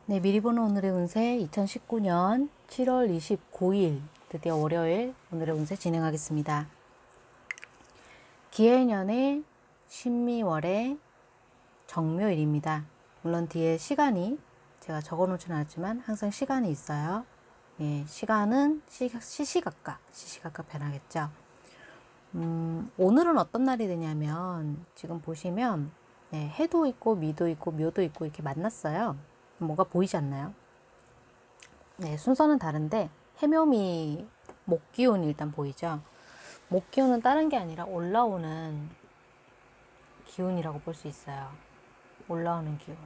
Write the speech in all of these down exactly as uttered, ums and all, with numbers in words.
네, 미리 보는 오늘의 운세 이천십구 년 칠월 이십구일 드디어 월요일 오늘의 운세 진행하겠습니다. 기해년의 신미월의 정묘일입니다. 물론 뒤에 시간이 제가 적어놓진 않았지만 항상 시간이 있어요. 예, 시간은 시, 시시각각 시시각각 변하겠죠. 음, 오늘은 어떤 날이 되냐면 지금 보시면 네, 해도 있고 미도 있고 묘도 있고 이렇게 만났어요. 뭐가 보이지 않나요? 네, 순서는 다른데 해묘미 목기운이 일단 보이죠. 목기운은 다른 게 아니라 올라오는 기운이라고 볼 수 있어요. 올라오는 기운.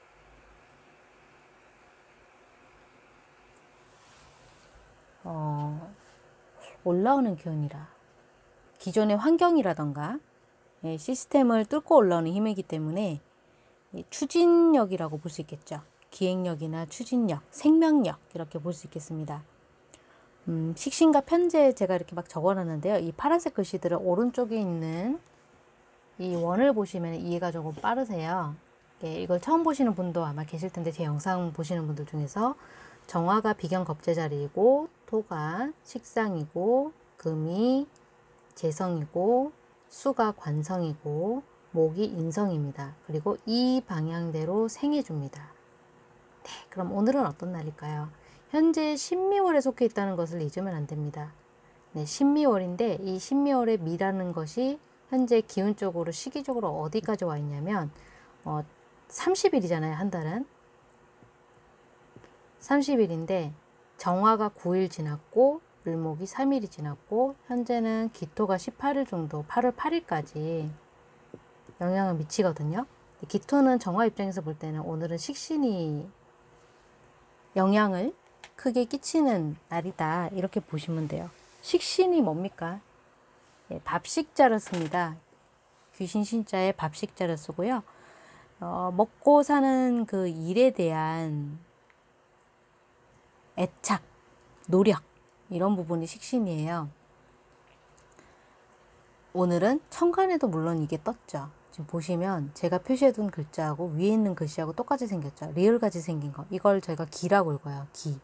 어, 올라오는 기운이라 기존의 환경이라던가 예, 시스템을 뚫고 올라오는 힘이기 때문에 추진력이라고 볼 수 있겠죠. 기획력이나 추진력, 생명력 이렇게 볼 수 있겠습니다. 음, 식신과 편제 제가 이렇게 막 적어놨는데요. 이 파란색 글씨들은 오른쪽에 있는 이 원을 보시면 이해가 조금 빠르세요. 예, 이걸 처음 보시는 분도 아마 계실 텐데 제 영상 보시는 분들 중에서 정화가 비견 겁재자리이고 토가 식상이고 금이 재성이고 수가 관성이고 목이 인성입니다. 그리고 이 방향대로 생해줍니다. 네, 그럼 오늘은 어떤 날일까요? 현재 신미월에 속해 있다는 것을 잊으면 안 됩니다. 네, 신미월인데 이 신미월의 미라는 것이 현재 기운적으로 시기적으로 어디까지 와 있냐면 어, 삼십 일이잖아요. 한 달은. 삼십 일인데 정화가 구 일 지났고 을목이 삼 일이 지났고 현재는 기토가 십팔 일 정도 팔월 팔 일까지 영향을 미치거든요. 기토는 정화 입장에서 볼 때는 오늘은 식신이 영향을 크게 끼치는 날이다. 이렇게 보시면 돼요. 식신이 뭡니까? 예, 밥식자를 씁니다. 귀신 신자에 밥식자를 쓰고요. 어, 먹고 사는 그 일에 대한 애착, 노력 이런 부분이 식신이에요. 오늘은 천간에도 물론 이게 떴죠. 지금 보시면 제가 표시해둔 글자하고 위에 있는 글씨하고 똑같이 생겼죠. 리을같이 생긴 거. 이걸 저희가 기라고 읽어요. 기.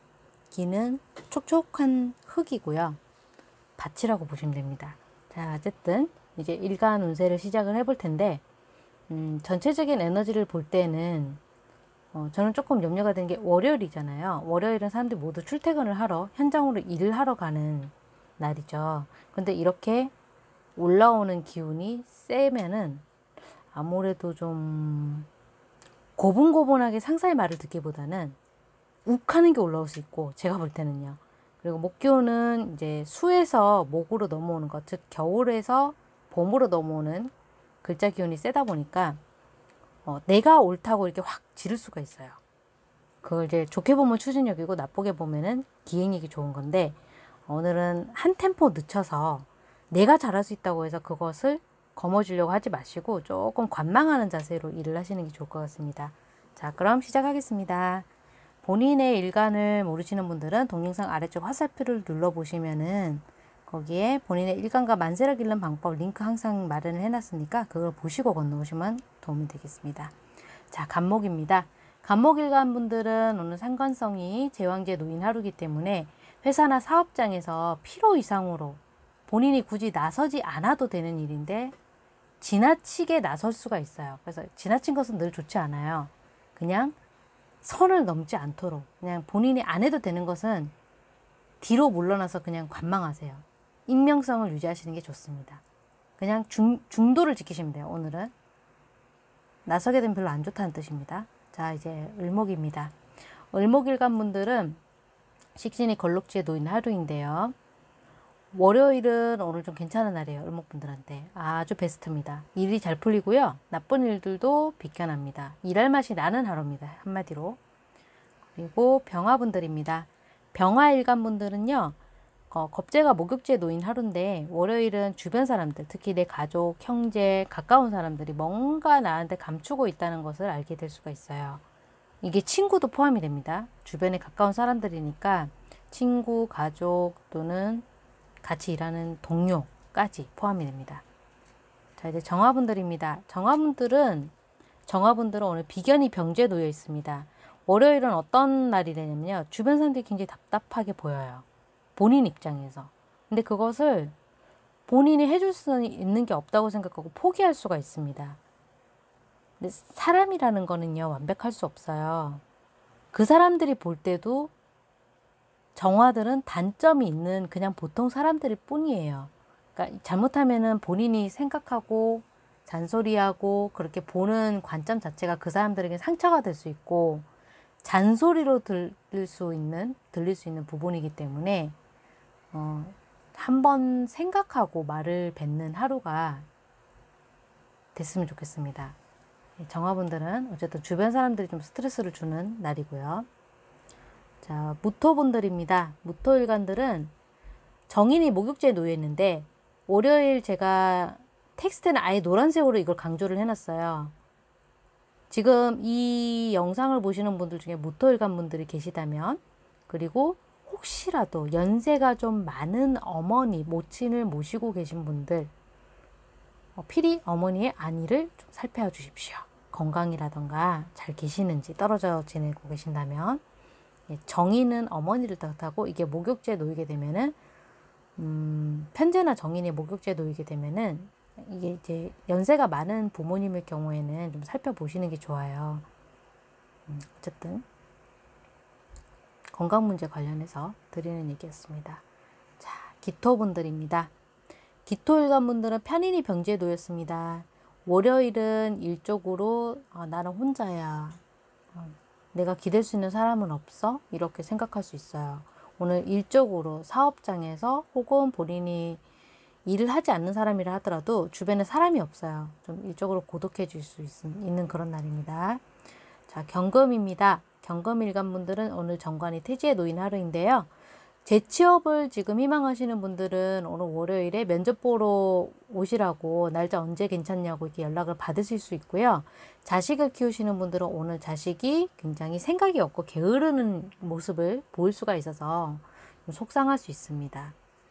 기는 촉촉한 흙이고요. 밭이라고 보시면 됩니다. 자, 어쨌든 이제 일간 운세를 시작을 해볼 텐데 음, 전체적인 에너지를 볼 때는 어, 저는 조금 염려가 되는 게 월요일이잖아요. 월요일은 사람들이 모두 출퇴근을 하러 현장으로 일을 하러 가는 날이죠. 근데 이렇게 올라오는 기운이 세면은 아무래도 좀 고분고분하게 상사의 말을 듣기보다는 욱하는 게 올라올 수 있고 제가 볼 때는요. 그리고 목기운은 이제 수에서 목으로 넘어오는 것, 즉 겨울에서 봄으로 넘어오는 글자 기운이 세다 보니까 어, 내가 옳다고 이렇게 확 지를 수가 있어요. 그걸 이제 좋게 보면 추진력이고 나쁘게 보면은 기획력이 좋은 건데 오늘은 한 템포 늦춰서 내가 잘할 수 있다고 해서 그것을 거머쥐려고 하지 마시고 조금 관망하는 자세로 일을 하시는 게 좋을 것 같습니다. 자, 그럼 시작하겠습니다. 본인의 일간을 모르시는 분들은 동영상 아래쪽 화살표를 눌러보시면은 거기에 본인의 일간과 만세력 읽는 방법 링크 항상 마련을 해놨으니까 그걸 보시고 건너오시면 도움이 되겠습니다. 자, 간목입니다. 간목일간 분들은 오늘 상관성이 제왕제 놓인 하루이기 때문에 회사나 사업장에서 필요 이상으로 본인이 굳이 나서지 않아도 되는 일인데 지나치게 나설 수가 있어요. 그래서 지나친 것은 늘 좋지 않아요. 그냥 선을 넘지 않도록 그냥 본인이 안 해도 되는 것은 뒤로 물러나서 그냥 관망하세요. 익명성을 유지하시는 게 좋습니다. 그냥 중, 중도를 지키시면 돼요. 오늘은 나서게 되면 별로 안 좋다는 뜻입니다. 자, 이제 을목입니다. 을목일간 분들은 식신이 걸록지에 놓인 하루인데요. 월요일은 오늘 좀 괜찮은 날이에요. 을목분들한테 아주 베스트입니다. 일이 잘 풀리고요. 나쁜 일들도 비껴납니다. 일할 맛이 나는 하루입니다. 한마디로. 그리고 병화분들입니다. 병화일간분들은요. 어, 겁재가 목욕지에 놓인 하루인데 월요일은 주변 사람들, 특히 내 가족, 형제, 가까운 사람들이 뭔가 나한테 감추고 있다는 것을 알게 될 수가 있어요. 이게 친구도 포함이 됩니다. 주변에 가까운 사람들이니까 친구, 가족 또는 같이 일하는 동료까지 포함이 됩니다. 자, 이제 정화분들입니다. 정화분들은 정화분들은 오늘 비견이 병재에 놓여 있습니다. 월요일은 어떤 날이 되냐면요. 주변 사람들이 굉장히 답답하게 보여요. 본인 입장에서. 근데 그것을 본인이 해줄 수 있는 게 없다고 생각하고 포기할 수가 있습니다. 근데 사람이라는 거는요. 완벽할 수 없어요. 그 사람들이 볼 때도 정화들은 단점이 있는 그냥 보통 사람들일 뿐이에요. 그러니까 잘못하면은 본인이 생각하고 잔소리하고 그렇게 보는 관점 자체가 그 사람들에게 상처가 될 수 있고 잔소리로 들릴 수 있는 들릴 수 있는 부분이기 때문에 어, 한번 생각하고 말을 뱉는 하루가 됐으면 좋겠습니다. 정화분들은 어쨌든 주변 사람들이 좀 스트레스를 주는 날이고요. 자, 무토분들입니다. 무토일간들은 정인이 목욕지에 놓여 있는데 월요일 제가 텍스트는 아예 노란색으로 이걸 강조를 해놨어요. 지금 이 영상을 보시는 분들 중에 무토일간 분들이 계시다면 그리고 혹시라도 연세가 좀 많은 어머니, 모친을 모시고 계신 분들 어, 필히 어머니의 안위를 좀 살펴주십시오. 건강이라던가 잘 계시는지 떨어져 지내고 계신다면 예, 정인은 어머니를 뜻하고 이게 목욕지에 놓이게 되면은 음, 편제나 정인이 목욕지에 놓이게 되면은 이게 이제 연세가 많은 부모님일 경우에는 좀 살펴보시는 게 좋아요. 음, 어쨌든 건강 문제 관련해서 드리는 얘기였습니다. 자, 기토분들입니다. 기토일간 분들은 편인이 병지에 놓였습니다. 월요일은 일적으로 아, 나는 혼자야. 어, 내가 기댈 수 있는 사람은 없어? 이렇게 생각할 수 있어요. 오늘 일적으로 사업장에서 혹은 본인이 일을 하지 않는 사람이라 하더라도 주변에 사람이 없어요. 좀 일적으로 고독해질 수 있, 있는 그런 날입니다. 자, 경금입니다. 경금일간 분들은 오늘 정관이 태지에 놓인 하루인데요. 재취업을 지금 희망하시는 분들은 오늘 월요일에 면접 보러 오시라고 날짜 언제 괜찮냐고 이렇게 연락을 받으실 수 있고요. 자식을 키우시는 분들은 오늘 자식이 굉장히 생각이 없고 게으르는 모습을 보일 수가 있어서 좀 속상할 수 있습니다.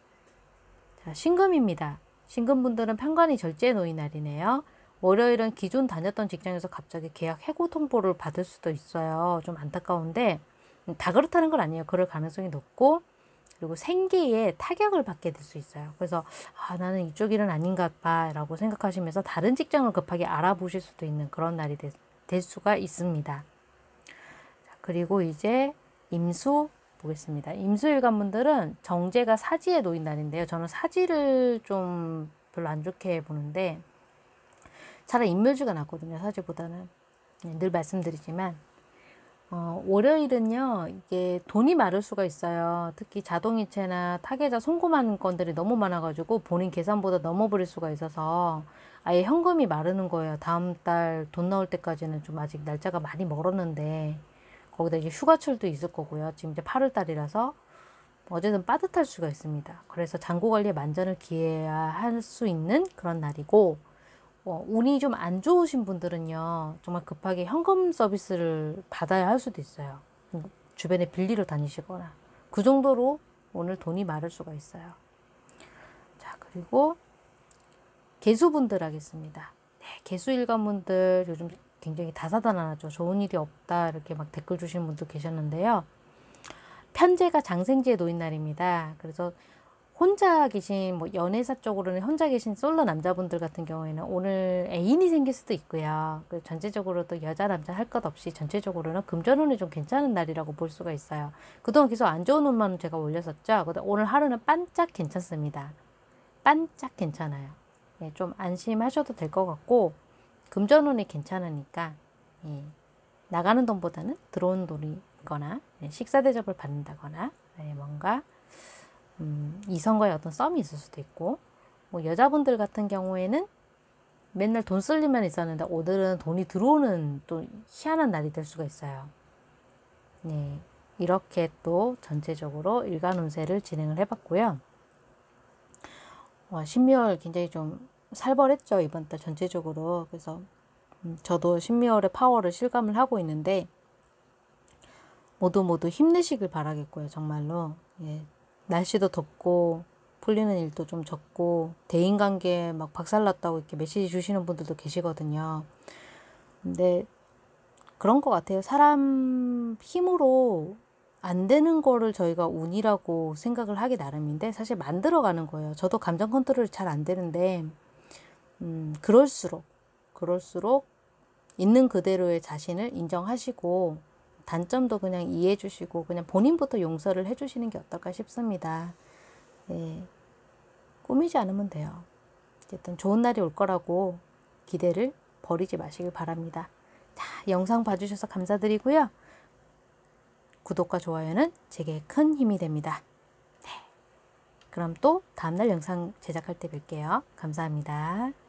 자, 신금입니다. 신금분들은 편관이 절제에 놓인 날이네요. 월요일은 기존 다녔던 직장에서 갑자기 계약 해고 통보를 받을 수도 있어요. 좀 안타까운데 다 그렇다는 건 아니에요. 그럴 가능성이 높고 그리고 생계에 타격을 받게 될 수 있어요. 그래서 아, 나는 이쪽 일은 아닌가 봐 라고 생각하시면서 다른 직장을 급하게 알아보실 수도 있는 그런 날이 되, 될 수가 있습니다. 자, 그리고 이제 임수 보겠습니다. 임수일간 분들은 정제가 사지에 놓인 날인데요. 저는 사지를 좀 별로 안 좋게 보는데 차라리 인묘지가 낫거든요. 사지보다는. 늘 말씀드리지만 어, 월요일은요, 이게 돈이 마를 수가 있어요. 특히 자동이체나 타계자 송금하는 건들이 너무 많아가지고 본인 계산보다 넘어버릴 수가 있어서 아예 현금이 마르는 거예요. 다음 달 돈 나올 때까지는 좀 아직 날짜가 많이 멀었는데 거기다 이제 휴가철도 있을 거고요. 지금 이제 팔월 달이라서 어쨌든 빠듯할 수가 있습니다. 그래서 잔고 관리에 만전을 기해야 할 수 있는 그런 날이고 어, 운이 좀 안 좋으신 분들은요, 정말 급하게 현금 서비스를 받아야 할 수도 있어요. 주변에 빌리러 다니시거나. 그 정도로 오늘 돈이 마를 수가 있어요. 자, 그리고 개수분들 하겠습니다. 네, 개수일관분들 요즘 굉장히 다사다난하죠. 좋은 일이 없다. 이렇게 막 댓글 주시는 분도 계셨는데요. 편제가 장생지에 놓인 날입니다. 그래서 혼자 계신 뭐 연애사 쪽으로는 혼자 계신 솔로 남자분들 같은 경우에는 오늘 애인이 생길 수도 있고요. 전체적으로도 여자 남자 할 것 없이 전체적으로는 금전운이 좀 괜찮은 날이라고 볼 수가 있어요. 그동안 계속 안 좋은 운만 제가 올렸었죠. 오늘 하루는 반짝 괜찮습니다. 반짝 괜찮아요. 예, 좀 안심하셔도 될 것 같고 금전운이 괜찮으니까 예, 나가는 돈보다는 들어오는 돈이 있거나 예, 식사 대접을 받는다거나 예, 뭔가 음, 이성과의 어떤 썸이 있을 수도 있고 뭐 여자분들 같은 경우에는 맨날 돈 쓸 일만 있었는데 오늘은 돈이 들어오는 또 희한한 날이 될 수가 있어요. 네, 이렇게 또 전체적으로 일간 운세를 진행을 해봤고요. 어, 신묘월 굉장히 좀 살벌했죠. 이번 달 전체적으로. 그래서 음, 저도 신묘월의 파워를 실감을 하고 있는데 모두 모두 힘내시길 바라겠고요. 정말로. 예. 날씨도 덥고 풀리는 일도 좀 적고 대인관계 막 박살났다고 이렇게 메시지 주시는 분들도 계시거든요. 근데 그런 것 같아요. 사람 힘으로 안 되는 거를 저희가 운이라고 생각을 하기 나름인데 사실 만들어가는 거예요. 저도 감정 컨트롤이 잘 안 되는데 음, 그럴수록 그럴수록 있는 그대로의 자신을 인정하시고 단점도 그냥 이해해 주시고 그냥 본인부터 용서를 해 주시는 게 어떨까 싶습니다. 네, 꾸미지 않으면 돼요. 어쨌든 좋은 날이 올 거라고 기대를 버리지 마시길 바랍니다. 자, 영상 봐주셔서 감사드리고요. 구독과 좋아요는 제게 큰 힘이 됩니다. 네, 그럼 또 다음날 영상 제작할 때 뵐게요. 감사합니다.